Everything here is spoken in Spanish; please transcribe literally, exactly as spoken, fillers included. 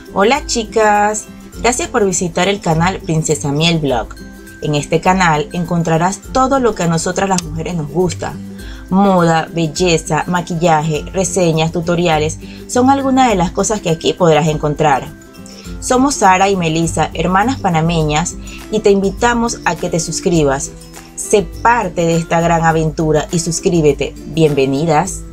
Hola chicas, gracias por visitar el canal Princesa Miel Blog. En este canal encontrarás todo lo que a nosotras las mujeres nos gusta. Moda, belleza, maquillaje, reseñas, tutoriales, son algunas de las cosas que aquí podrás encontrar. Somos Sara y Melissa, hermanas panameñas, y te invitamos a que te suscribas. Sé parte de esta gran aventura y suscríbete. Bienvenidas.